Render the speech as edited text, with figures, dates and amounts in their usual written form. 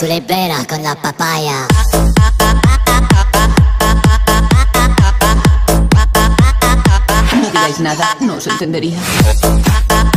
tú le peras con la papaya. No digáis nada, no os entendería.